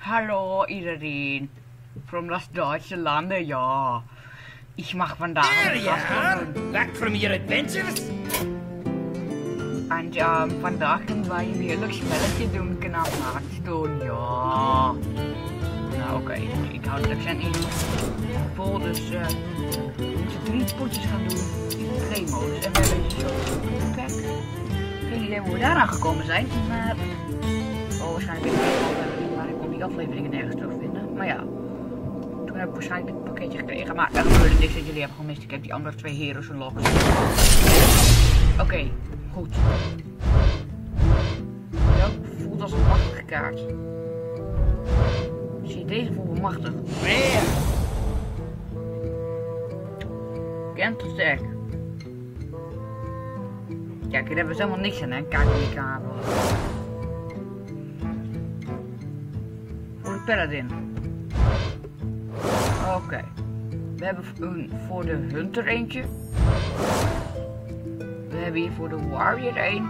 Hallo iedereen. From das Duitse landen, ja. Ik mag vandaag There een you gast are, doen. back from your adventures. En vandaag gaan wij een heerlijk spelletje doen, kanaal doen, ja. Nou oké, ik hou het accent niet vol, dus we moeten 3 potjes gaan doen in play-modus. En we hebben zo pack. Geen idee hoe we daaraan gekomen zijn, maar waarschijnlijk weet ik wel, maar ik kon die afleveringen nergens terugvinden. Maar ja, toen heb ik waarschijnlijk dit pakketje gekregen, maar er gebeurde niks dat jullie hebben gemist. Ik heb die andere 2 heroes unlocked. Oké, goed. Dat voelt als een machtige kaart. Zie je, deze voelt machtig. Where? Kent tot sterk. Kijk, hier hebben we helemaal niks aan, hè? Kijk hoe die kabel. Voor de paladin. Oké. We hebben voor de hunter eentje. We hebben hier voor de warrior 1.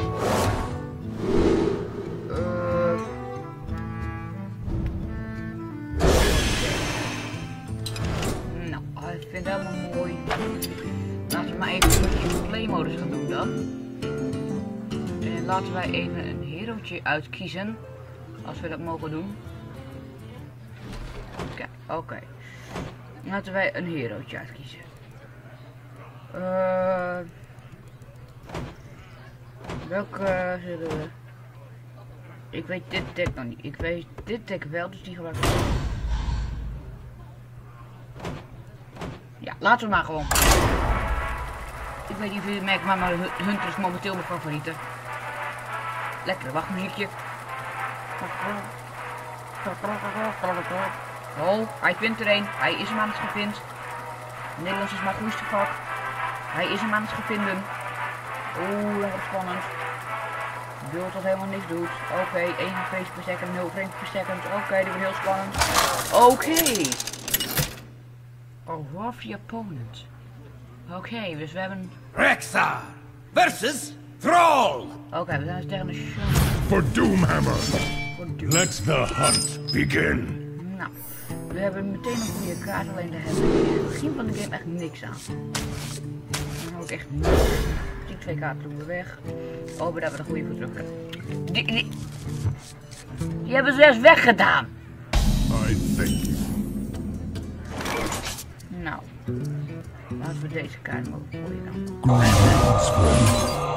Nou, ik vind het helemaal mooi. Laten we maar even in play-modus gaan doen dan. En laten wij even een herootje uitkiezen. Als we dat mogen doen. Kijk, oké. Laten wij een herootje uitkiezen. Welke zullen we? Ik weet dit deck nog niet. Ik weet dit deck wel, dus die gebruik ik. Ja, laten we maar gewoon. Ik weet niet of jullie merken, maar mijn hunter is momenteel mijn favoriete. Lekker wachtmuziekje. Oh, hij vindt er een. Hij is hem aan het gevind. Nederlands is maar goeiste vak. Hij is hem aan het gevinden. Oeh, dat wordt spannend. Beeld dat helemaal niks doet. Oké, 1 frames per second, 0 frames per second. Oké, dit wordt heel spannend. Oké. A rough opponent. Oké, dus we hebben... Rexar versus Thrall. Oké, we zijn dus tegen de show. For Doomhammer, Voor Doom. let the hunt begin. Nou, we hebben meteen een goede kaart, alleen daar hebben we in het begin van de game echt niks aan. Dan hou ik echt niks. Die 2 kaarten doen we weg. Oh, maar daar hebben we de goede voor terug. Die hebben ze juist weggedaan. I thank you. Nou, laten we deze kaart mogen gooien dan. Greetings, friend.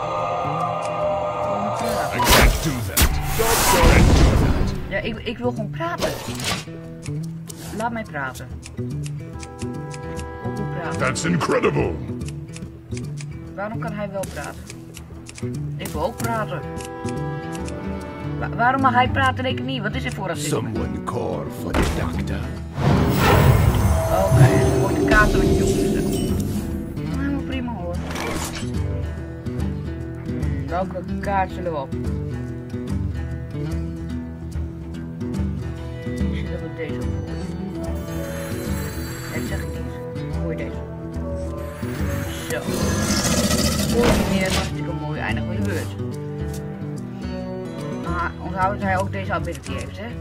I can't do that. Can't do that. Ja, ik wil gewoon praten. Laat mij praten. Ik wil praten. That's incredible. Waarom kan hij wel praten? Ik wil ook praten. Waarom mag hij praten en ik niet? Wat is dit voor racisme? Someone call for the doctor. Oké, dan wordt de kaart door je opgezet. Helemaal prima hoor. Welke kaart zullen we op? Misschien dat we deze opgooien. Nee, zeg ik niet. Gooi deze. Zo. Coördineer, hartstikke mooi. Eindig met de beurt. Maar onthoud dat hij ook deze ability heeft, hè?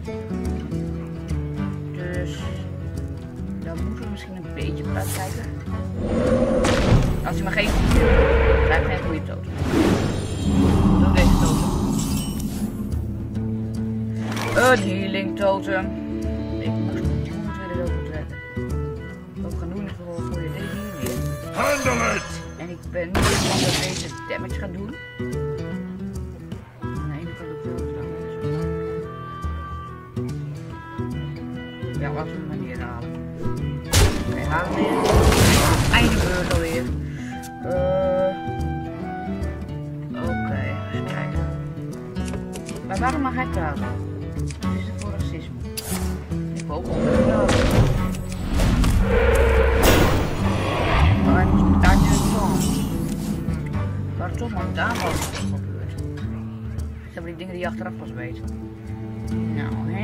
Dus dan moeten we misschien een beetje vooruit kijken. Als hij maar geen krijg geen goede totem. Doe deze totem. Een healing totem. Ik moet weer er ook trekken. Wat we gaan doen is bijvoorbeeld voor je deze hier weer. Handle it. En ik ben niet van dat deze damage gaat doen. Aan de ene kant ook veel staan. Ja, laten we hem maar hier halen. Oké, halen we weer. Einde beurt alweer. Oké, even kijken. Maar waarom mag hij praten? Wat is er voor racisme? Ik wil ook onder praten. Maar hij moest met kaartje in het maar toch maar met aanval is toch gebeurd. Ze hebben die dingen die je achteraf pas weet. Nou, hè.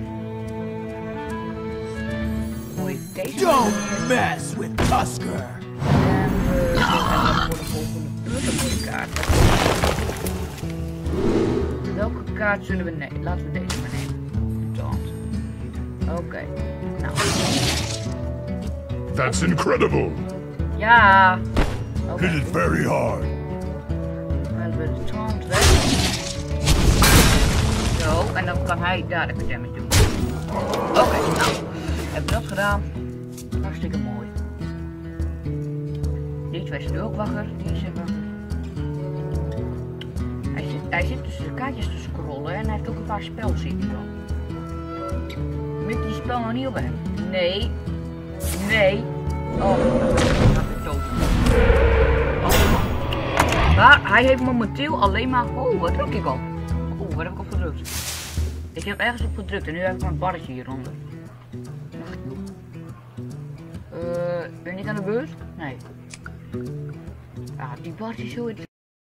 Mooi deze. Don't mess with Tusker. En we gaan voor de volgende beurt een mooie kaart. Welke kaart zullen we nemen? Laten we deze maar nemen. Oké. Nou. That's incredible. Ja. Oké. Hit it very hard. Dan we de tand weg. Zo, en dan kan hij daar even damage doen. Oké, nou. Heb ik dat gedaan. Hartstikke mooi. Die twee zijn ook wakker. Die zijn wakker. Hij zit tussen de kaartjes te scrollen en hij heeft ook een paar spels zien. Moet die spel nog niet op hem? Nee. Nee. Oh, dat gaat weer dood. Maar hij heeft momenteel alleen maar... Oh, wat druk ik op? Oh, wat heb ik op gedrukt? Ik heb ergens op gedrukt en nu heb ik een barretje hieronder. Ben ik aan de beurt? Nee. Ah, die barretje is zo... Oké.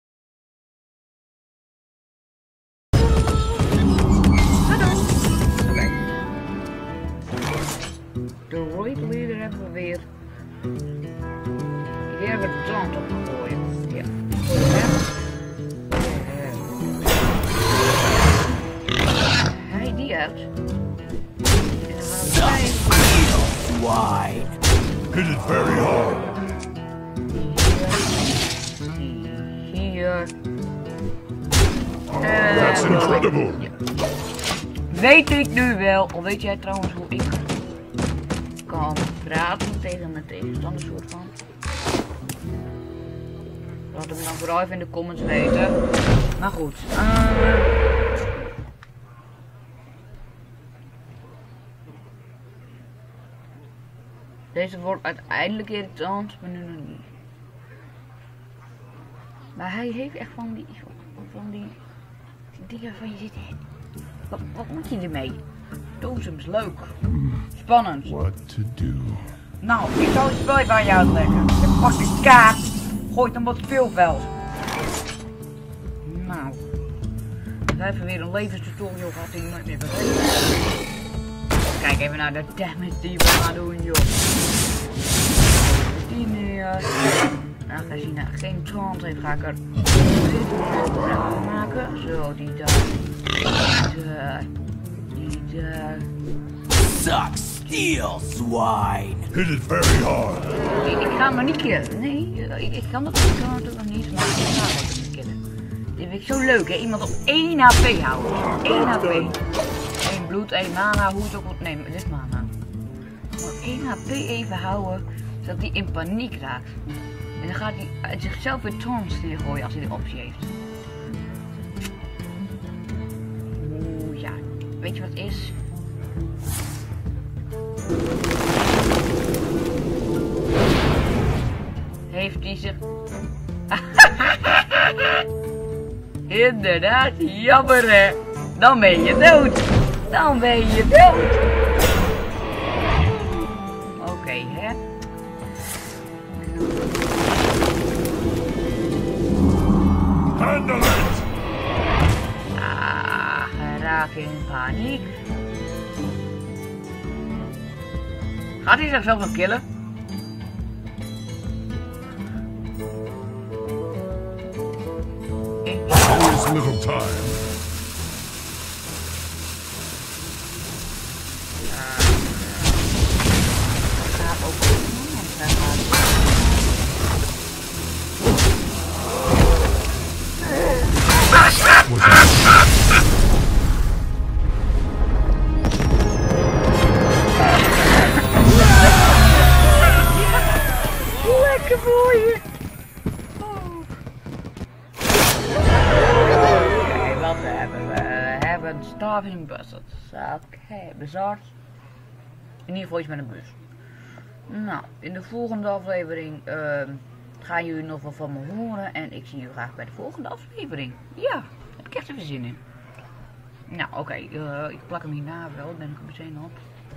De Roid Leader hebben we weer. Hier hebben we de tand op gegooid. Ja. Hij die uit. Wide. Hit it very hard. Hier. That's incredible. Weet ik nu wel, of weet jij trouwens hoe ik kan praten tegen mijn tegenstander soort van? Laat hem dan vooral even in de comments weten. Maar goed. Deze wordt uiteindelijk irritant, maar nu nog niet. Maar hij heeft echt van die dingen van je zitten. Wat moet je ermee? Dozems, leuk. Spannend. What to do? Nou, ik zal het spel even aan je uitleggen. Je pakt een kaart, gooit hem op het speelveld. Nou. Even weer een levenstutorial gehad die je nooit meer vergeten. Kijk even naar de damage die we gaan doen, joh. Die neer. Aangezien hij geen trant heeft, ga ik er dit maken. Zo, die daar. Die daar. Suck steel, swine. Hit it very hard. Ik ga hem maar niet killen. Nee, ik kan het nog niet, maar ik ga het niet killen. Dit vind ik zo leuk, hè? Iemand op 1 HP houden. 1 HP. 1 bloed, 1 mana, hoe het ook wordt. Nee, dit is mana. Maar 1 HP even houden, zodat hij in paniek raakt. En dan gaat hij zichzelf weer taunts gooien als hij de optie heeft. Oeh ja, weet je wat het is? Heeft hij zich... Inderdaad, jammer hè. Dan ben je dood. Dan ben je dood. Oké, hè. Handle it! Ah, raak in paniek. Gaat hij zichzelf nog killen? Always little time. Gaat ook lekker voor je. Oké, wat hebben we? We hebben Starving Buzzards. Oké, Buzzards. In ieder geval iets met een bus. Nou, in de volgende aflevering gaan jullie nog wel van me horen. En ik zie jullie graag bij de volgende aflevering. Ja, daar heb ik echt even zin in. Nou, oké, ik plak hem hierna wel. Dan ben ik er meteen op.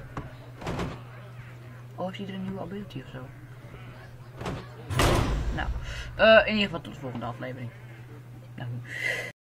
Oh, is hier een nieuwe ability of zo? Nou, in ieder geval tot de volgende aflevering. Nou.